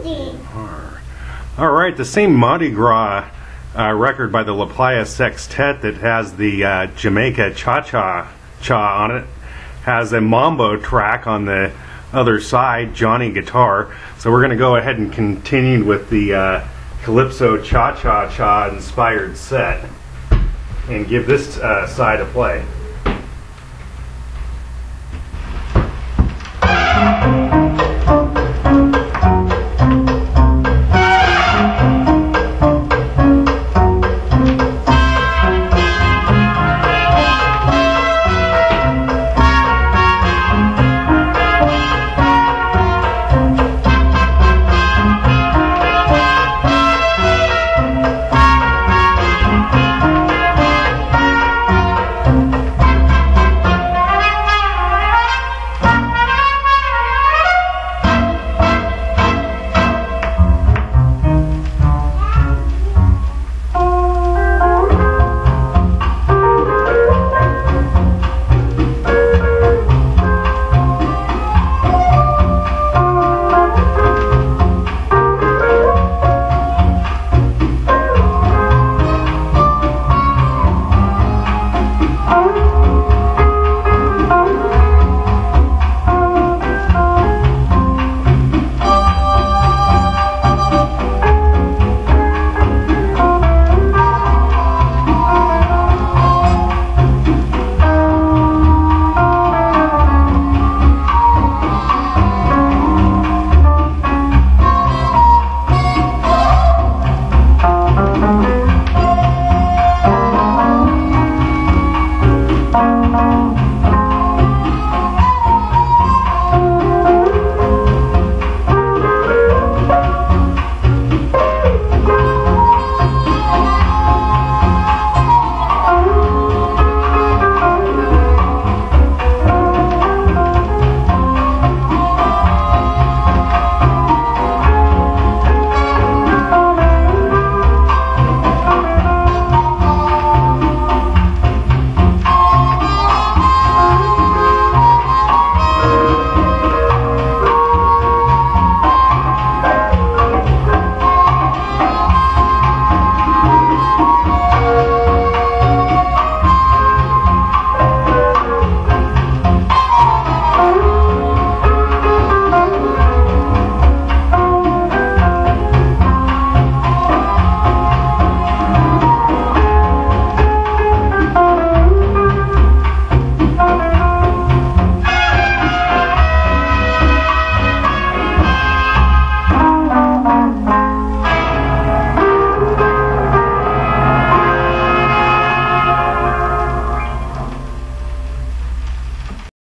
All right, the same Mardi Gras record by the La Playa Sextet that has the Jamaica Cha-Cha on it has a mambo track on the other side, Johnny guitar. So we're going to go ahead and continue with the Calypso Cha-Cha inspired set and give this side a play.